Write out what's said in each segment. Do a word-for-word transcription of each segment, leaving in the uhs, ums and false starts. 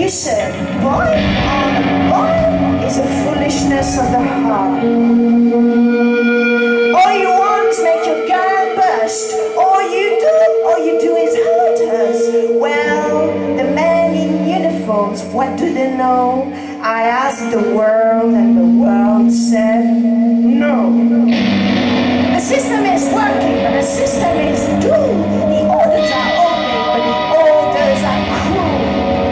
You said, boy on boy is a foolishness of the heart. All you want is make your gun burst. All you do, all you do is hurt us. Well, the men in uniforms, what do they know? I asked the world and the world said, no. The system is working, but the system is doomed. The orders are open, but the orders are cruel.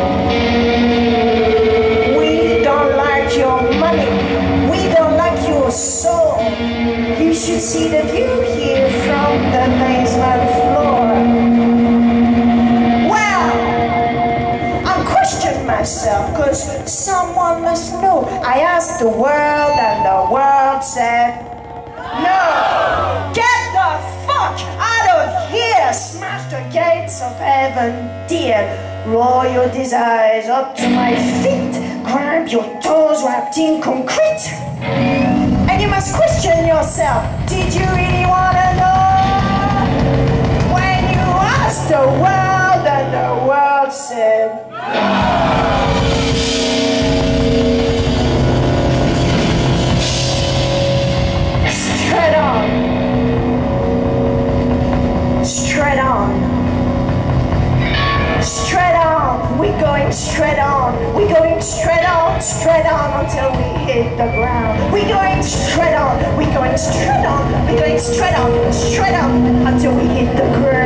We don't like your money. We don't like your soul. You should see the view here from the basement floor. Well, I'm questioning myself, cause someone must know. I asked the world and the world said, no! Get the fuck out of here! Smash the gates of heaven, dear. Roll your desires up to my feet. Grab your toes wrapped in concrete. And you must question yourself. Did you really want to know? When you asked the world and the world said, straight on. Straight on. Straight on. We're going straight on. We're going straight on, straight on until we hit the ground. We're going straight on. We're going straight on. We're going straight on, straight on until we hit the ground.